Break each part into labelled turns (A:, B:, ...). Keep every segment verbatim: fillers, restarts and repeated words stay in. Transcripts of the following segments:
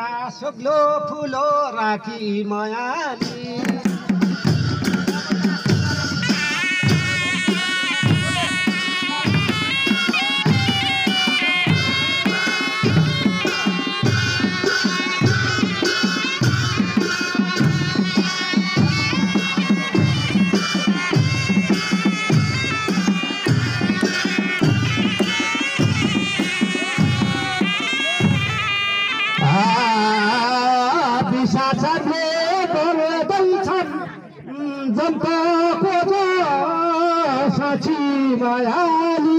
A: सुग्लो फुलो राखी मायाली साची मायाली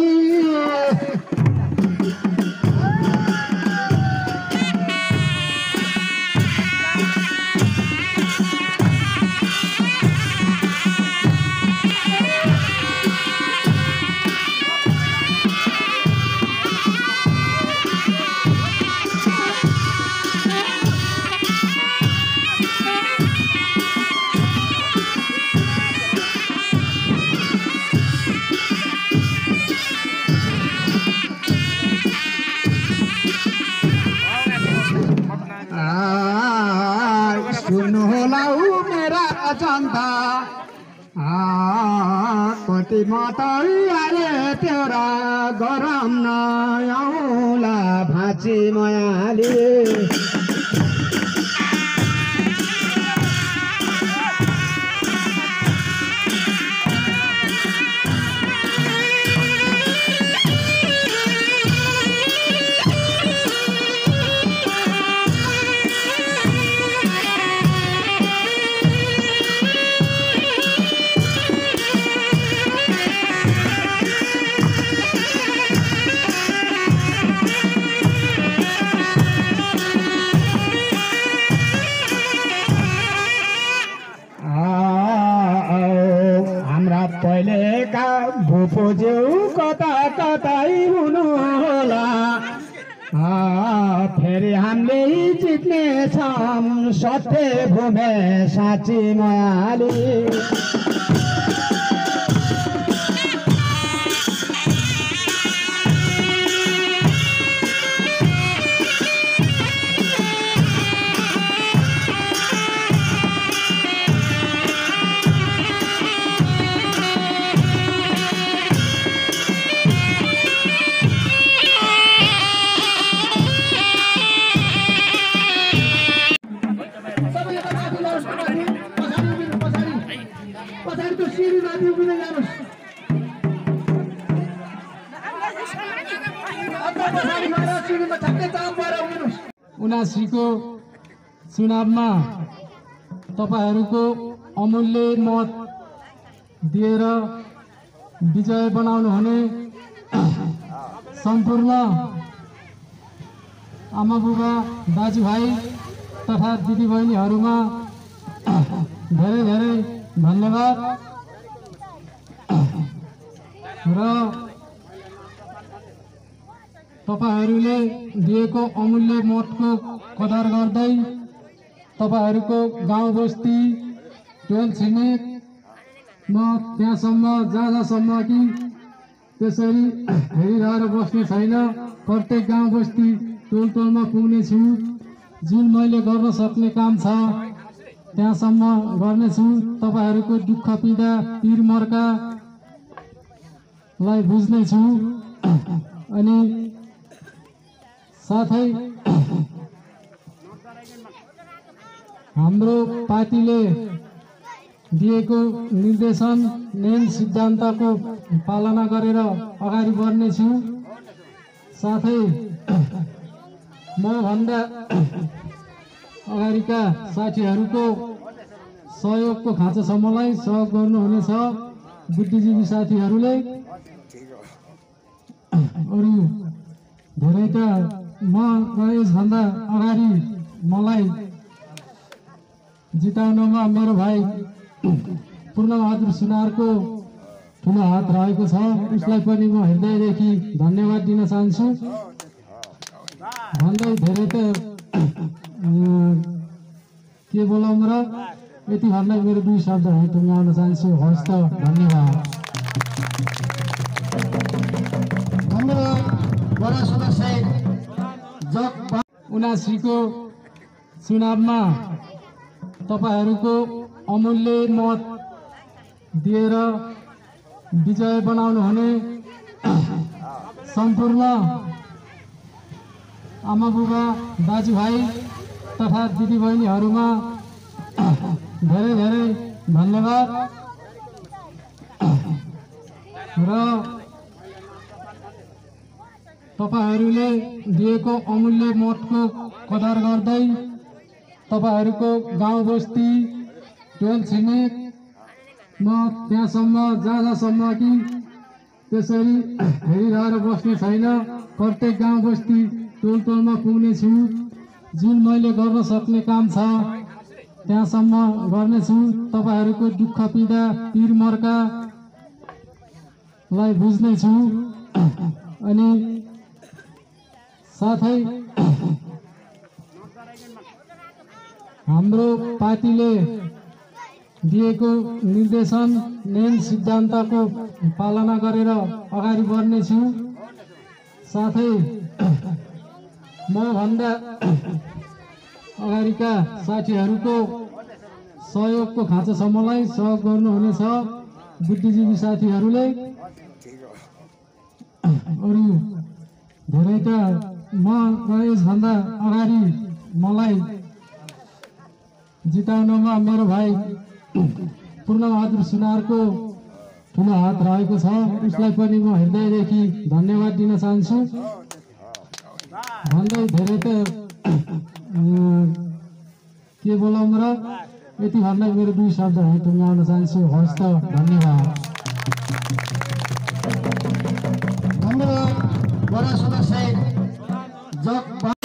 A: जनता कति माता अरे तेरा गरम नआउला भाँची मायाली भूपोज्यू कता कतै हुनु होला फेरि हामीले जित्ने छौं सत्य भूमे साँची मायाली
B: उनासीको चुनावमा तपाईहरुको अमूल्य मत दिएर विजय बनाउनु हुने सम्पूर्ण आमा बुबा दाजुभाइ तथा दिदीबहिनीहरुमा धेरै धेरै धन्यवाद र तपाईहरुले दिएको अमूल्य मतको कदर गर्दै तपाईहरुको गाउँ बस्ती टोल छिमेक म त्यहाँसम्म जहाँ जहाँसम्म कि त्यसरी हेरिरहेर बस्ने छैन प्रत्येक गाउँ बस्ती टोल टोलमा पुग्ने छु जुन मैले गर्न सक्ने काम छ त्यहाँसम्म गर्ने छु तपाईहरुको दुःख पीडा पीर मर्का लाई बुझ्ने छु अनि साथै हाम्रो पार्टीले दिएको निर्देशन नियम सिद्धान्तको पालना गरेर अगाडि बढ्ने छु साथै म भन्दा अगाडिका साथीहरुको सहयोगको खाँचोसम्मलाई सहयोग गर्नुहुनेछ बुद्धिजीवी साथीहरुले अरु धेरै त म यसभन्दा अगाडि मलाई जिताउनमा मेरो भाइ पूर्णबहादुर सुनारको ठुलो हात रहेको छ उसलाई पनि म हृदयदेखि धन्यवाद दिन चाहन्छु भन्दै धेरै त के बोलाउँ र यति भन्दै मेरो दुई शब्दहरू टुङ्गाउन चाहन्छु हस् त धन्यवाद धन्यवाद बडा सदस्य जग उनासीको चुनावमा तपाईहरूको अमूल्य मत दिएर विजय बनाउनु हुने सम्पूर्ण आमा बुबा दाजुभाइ तथा दिदीबहिनीहरूमा धेरै धेरै धन्यवाद र तपाईहरूले दिएको अमूल्य मतको कदर गर्दै तपाईहरूको गाउँ बस्ती टोल छिमेक म त्यहाँसम्म जहाँ जहाँसम्म कि त्यसरी हेरिरहेर बस्ने छैन। प्रत्येक गाउँ बस्ती टोल टोलमा पुग्नेछु। जुन मैले गर्न सक्ने काम छ त्यहाँसम्म गर्नेछु। तपाईहरूको दुःख पीडा पीर मर्कालाई बुझ्नेछु। अनि साथै हाम्रो पार्टीले दिएको निर्देशन नियम सिद्धान्तको पालना गरेर अगाडि बढ्नेछु। साथै म भन्दा अगाडिका साथीहरूको सहयोगको खाँचोसम्मलाई सहयोग गर्नुहुनेछ। बुद्धिजीवी साथीहरूले अरू धेरै त म यसभन्दा अगाडि मलाई जिताउनमा मेरो भाइ पूर्णबहादुर सुनारको ठुलो हात रहेको छ। उसलाई पनि म हृदयदेखि धन्यवाद दिन चाहन्छु। भन्दै धेरै त के बोलाउँ र यति भन्दै मेरो दुई शब्दहरू टुङ्गाउन चाहन्छु। हस् त, धन्यवाद।
A: धन्यवाद बडा सदस्य जग